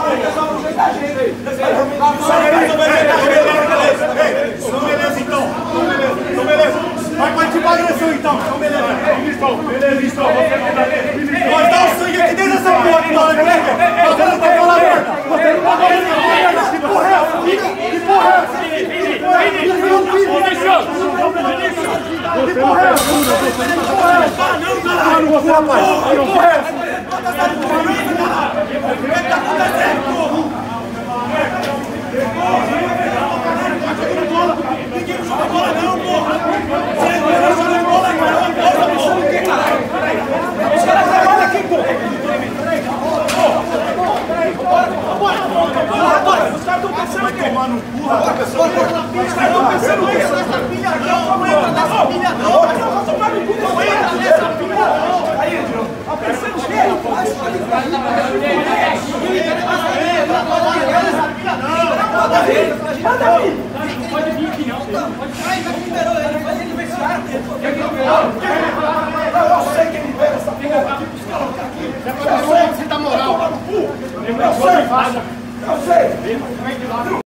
beleza, então. Então, beleza. Vai partir pra agressão, então. Então, beleza. Beleza, nós dá o sangue aqui dentro dessa porra aqui, você não tá falando a merda. Você não tá falando a merda. Que porra é essa? Que porra é essa? Que porra é essa? Não, caralho, você, rapaz. Que porra é essa? O que tá acontecendo, porra? Ninguém joga bola não, porra! Você não joga bola, cara! Porra, que caralho! Os caras trabalham aqui, porra! Bora! Os caras estão pensando o quê? Tomar no cu, rapaz! Os caras estão pensando isso! Nessa pilha não! Não entra nessa pilha não! Eu vou tomar no cu! Não entra nessa pilha não! Aí, tá pensando o quê? Pode vir aqui não. Ai, já liberou ele, mas ele vai se dar. Eu sei que ele libera essa porra aqui pros caras aqui. Eu sei que você dá moral. Eu sei.